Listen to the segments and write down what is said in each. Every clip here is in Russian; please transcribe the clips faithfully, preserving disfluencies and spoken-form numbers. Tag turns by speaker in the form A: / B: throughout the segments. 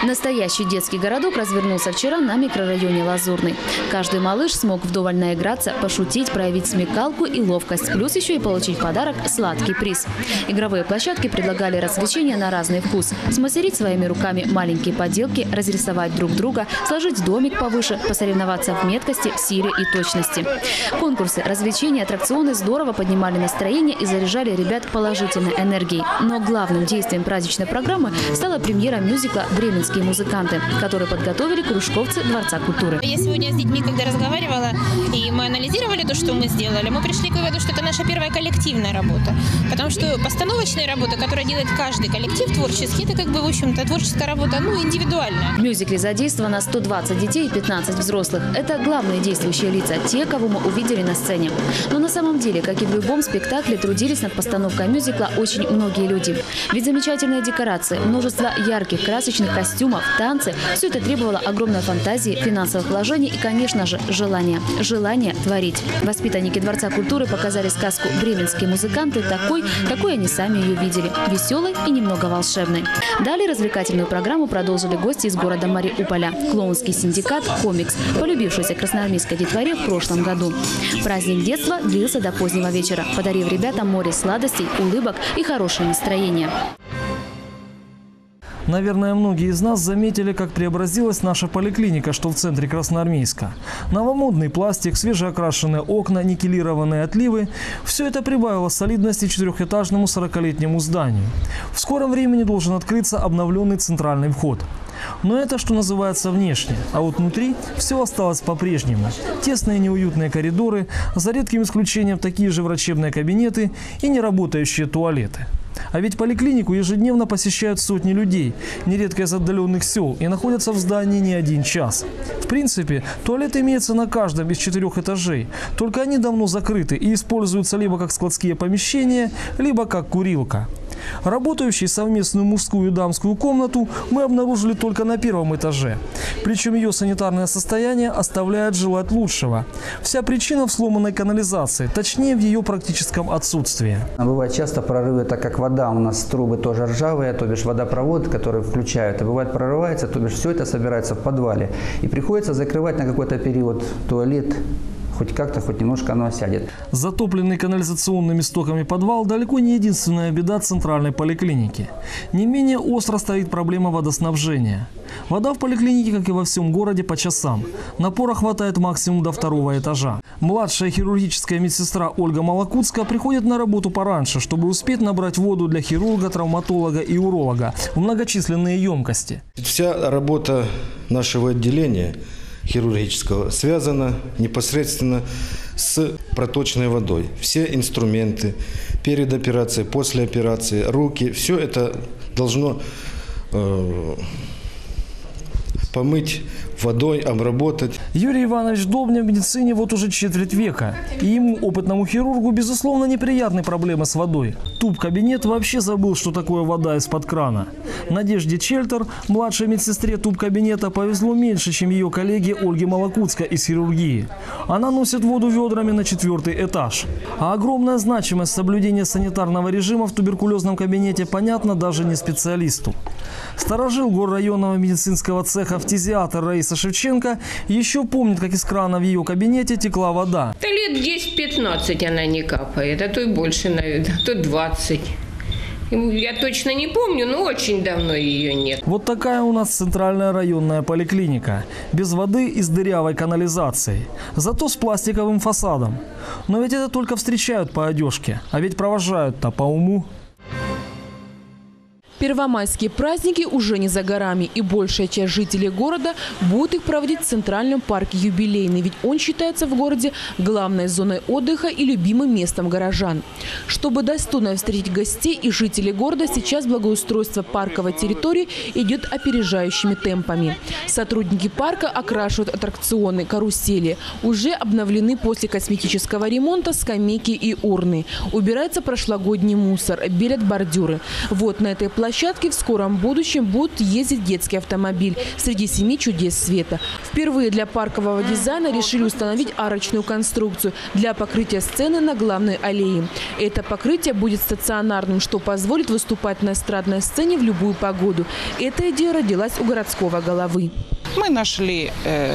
A: Настоящий детский городок развернулся вчера на микрорайоне Лазурный. Каждый малыш смог вдоволь наиграться, пошутить, проявить смекалку и ловкость, плюс еще и получить в подарок сладкий приз. Игровые площадки предлагали развлечения на разный вкус. Смастерить своими руками маленькие поделки, разрисовать друг друга, сложить домик повыше, посоревноваться в меткости, силе и точности. Конкурсы, развлечения, аттракционы здорово поднимали настроение и заряжали ребят положительной энергией. Но главным действием праздничной программы стала премьера мюзикла «Бременские музыканты», который подготовили кружковцы Дворца культуры.
B: Я сегодня с детьми, когда разговаривала, и мы анализировали то, что мы сделали, мы пришли к выводу, что это наша первая коллективная работа. Потому что постановочная работа, которую делает каждый коллектив творческий, это как бы, в общем-то, творческая работа, ну, индивидуальная.
A: В мюзикле задействовано сто двадцать детей и пятнадцать взрослых. Это главные действующие лица, те, кого мы увидели на сцене. Но на самом деле, как и в любом спектакле, трудились над постановкой мюзикла очень многие люди. Ведь замечательные декорации, множество ярких, красочных костюмов, танцы – все это требовало огромной фантазии, финансовых вложений и, конечно же, желания. Желание творить. Воспитанники Дворца культуры показали сказку «Бременские музыканты» такой, какой они сами ее видели. Веселой и немного волшебной. Далее развлекательную программу продолжили гости из города Мариуполя. Клоунский синдикат «Комикс», полюбившийся красноармейской детворе в прошлом году. Праздник детства длился до позднего вечера, подарив ребятам море сладостей, улыбок и хорошее настроение.
C: Наверное, многие из нас заметили, как преобразилась наша поликлиника, что в центре Красноармейска. Новомодный пластик, свежеокрашенные окна, никелированные отливы – все это прибавило солидности четырехэтажному сорокалетнему зданию. В скором времени должен открыться обновленный центральный вход. Но это, что называется, внешне. А вот внутри все осталось по-прежнему. Тесные неуютные коридоры, за редким исключением такие же врачебные кабинеты и неработающие туалеты. А ведь поликлинику ежедневно посещают сотни людей, нередко из отдаленных сел, и находятся в здании не один час. В принципе, туалет имеется на каждом из четырех этажей, только они давно закрыты и используются либо как складские помещения, либо как курилка. Работающую совместную мужскую и дамскую комнату мы обнаружили только на первом этаже. Причем ее санитарное состояние оставляет желать лучшего. Вся причина в сломанной канализации, точнее в ее практическом отсутствии.
D: Бывает часто прорывы, так как вода у нас трубы тоже ржавые, то бишь водопровод, который включают, и бывает прорывается, то бишь все это собирается в подвале. И приходится закрывать на какой-то период туалет. Хоть как-то, хоть немножко оно осядет.
C: Затопленный канализационными стоками подвал далеко не единственная беда центральной поликлиники. Не менее остро стоит проблема водоснабжения. Вода в поликлинике, как и во всем городе, по часам. Напора хватает максимум до второго этажа. Младшая хирургическая медсестра Ольга Малакутская приходит на работу пораньше, чтобы успеть набрать воду для хирурга, травматолога и уролога в многочисленные емкости.
E: Вся работа нашего отделения хирургического связано непосредственно с проточной водой. Все инструменты перед операцией, после операции, руки, все это должно э, помыть водой, обработать.
C: Юрий Иванович Долбня в медицине вот уже четверть века. И ему, опытному хирургу, безусловно, неприятны проблемы с водой. Туб-кабинет вообще забыл, что такое вода из-под крана. Надежде Чельтер, младшей медсестре туб-кабинета, повезло меньше, чем ее коллеге Ольге Малакутской из хирургии. Она носит воду ведрами на четвертый этаж. А огромная значимость соблюдения санитарного режима в туберкулезном кабинете понятна даже не специалисту. Старожил горрайонного медицинского цеха фтизиатр Раиса Шевченко еще помнит, как из крана в ее кабинете текла вода.
F: Да лет десять-пятнадцать она не капает, а то и больше, наверное, а то двадцать. Я точно не помню, но очень давно ее нет.
C: Вот такая у нас центральная районная поликлиника. Без воды и с дырявой канализацией. Зато с пластиковым фасадом. Но ведь это только встречают по одежке. А ведь провожают-то по уму.
G: Первомайские праздники уже не за горами, и большая часть жителей города будет их проводить в Центральном парке Юбилейный, ведь он считается в городе главной зоной отдыха и любимым местом горожан. Чтобы достойно встретить гостей и жителей города, сейчас благоустройство парковой территории идет опережающими темпами. Сотрудники парка окрашивают аттракционы, карусели. Уже обновлены после косметического ремонта скамейки и урны. Убирается прошлогодний мусор, белят бордюры. Вот на этой площадке площадке в скором будущем будет ездить детский автомобиль среди семи чудес света. Впервые для паркового дизайна решили установить арочную конструкцию для покрытия сцены на главной аллее. Это покрытие будет стационарным, что позволит выступать на эстрадной сцене в любую погоду. Эта идея родилась у городского головы.
H: Мы нашли э,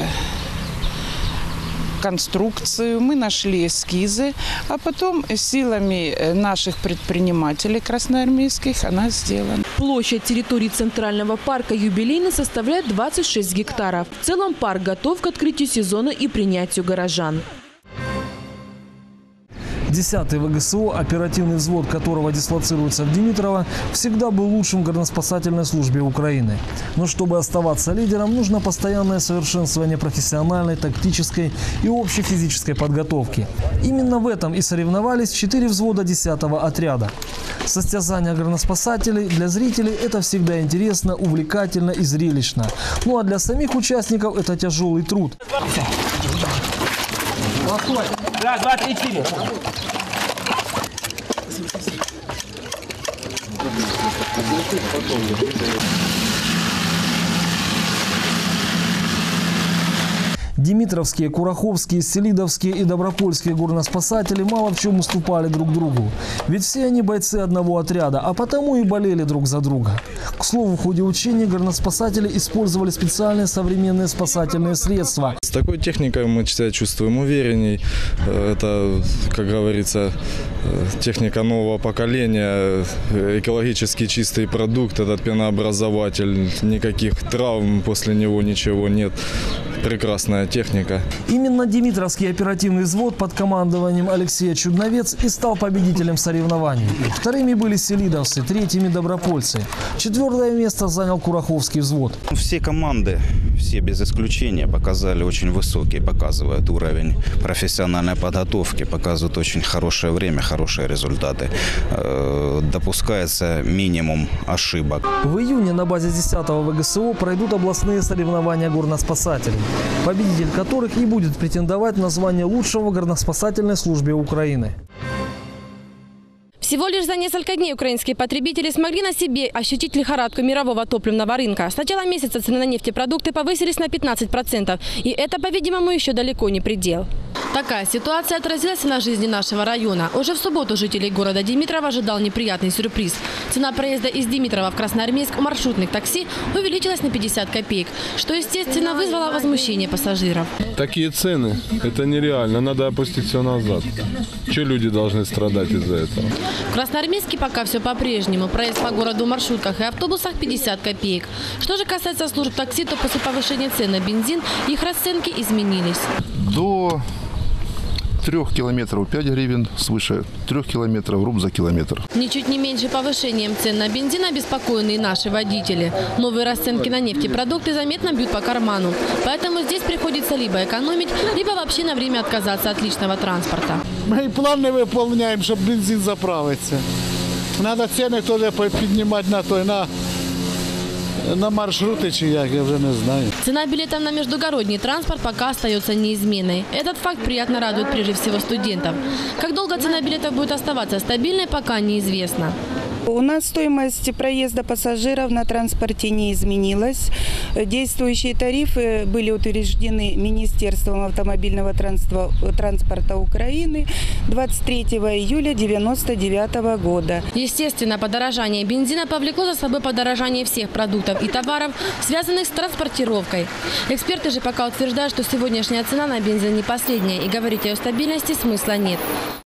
H: конструкцию, мы нашли эскизы, а потом силами наших предпринимателей красноармейских она сделана.
G: Площадь территории Центрального парка «Юбилейный» составляет двадцать шесть гектаров. В целом парк готов к открытию сезона и принятию горожан.
C: десятый ВГСО, оперативный взвод которого дислоцируется в Димитрово, всегда был лучшим в горноспасательной службе Украины. Но чтобы оставаться лидером, нужно постоянное совершенствование профессиональной, тактической и общей физической подготовки. Именно в этом и соревновались четыре взвода десятого отряда. Состязания горноспасателей для зрителей – это всегда интересно, увлекательно и зрелищно. Ну а для самих участников это тяжелый труд.
I: Раз, два, три, четыре.
C: Димитровские, Кураховские, Селидовские и Добропольские горноспасатели мало в чем уступали друг другу. Ведь все они бойцы одного отряда, а потому и болели друг за друга. К слову, в ходе учений горноспасатели использовали специальные современные спасательные средства.
J: С такой техникой мы себя чувствуем уверенней. Это, как говорится, техника нового поколения, экологически чистый продукт, этот пенообразователь, никаких травм после него, ничего нет. Прекрасная техника.
C: Именно Димитровский оперативный взвод под командованием Алексея Чудновец и стал победителем соревнований. Вторыми были селидовцы, третьими добропольцы. Четвертое место занял Кураховский взвод.
K: Все команды, все без исключения, показали очень высокий, показывают уровень профессиональной подготовки, показывают очень хорошее время, хорошие результаты. Допускается минимум ошибок.
C: В июне на базе десятого ВГСО пройдут областные соревнования горноспасателей, победитель которых и будет претендовать на звание лучшего в горноспасательной службе Украины.
L: Всего лишь за несколько дней украинские потребители смогли на себе ощутить лихорадку мирового топливного рынка. С начала месяца цены на нефтепродукты повысились на пятнадцать процентов. И это, по-видимому, еще далеко не предел. Такая ситуация отразилась и на жизни нашего района. Уже в субботу жителей города Димитрова ожидал неприятный сюрприз. Цена проезда из Димитрова в Красноармейск у маршрутных такси увеличилась на пятьдесят копеек, что, естественно, вызвало возмущение пассажиров.
M: Такие цены – это нереально. Надо опустить все назад. Че люди должны страдать из-за этого?
L: В Красноармейске пока все по-прежнему. Проезд по городу в маршрутках и автобусах пятьдесят копеек. Что же касается служб такси, то после повышения цен на бензин их расценки изменились.
N: До трех километров пять гривен, свыше трех километров руб за километр.
L: Ничуть не меньше повышением цен на бензин обеспокоены и наши водители. Новые расценки на нефтепродукты заметно бьют по карману. Поэтому здесь приходится либо экономить, либо вообще на время отказаться от личного транспорта.
O: Мы планы выполняем, чтобы бензин заправиться. Надо цены тоже поднимать на то, на... На маршруты, чья, я уже не знаю.
L: Цена билетов на междугородний транспорт пока остается неизменной. Этот факт приятно радует прежде всего студентов. Как долго цена билетов будет оставаться стабильной, пока неизвестно.
P: У нас стоимость проезда пассажиров на транспорте не изменилась. Действующие тарифы были утверждены Министерством автомобильного транспорта Украины двадцать третьего июля девяносто девятого года.
L: Естественно, подорожание бензина повлекло за собой подорожание всех продуктов и товаров, связанных с транспортировкой. Эксперты же пока утверждают, что сегодняшняя цена на бензин не последняя, и говорить о ее стабильности смысла нет.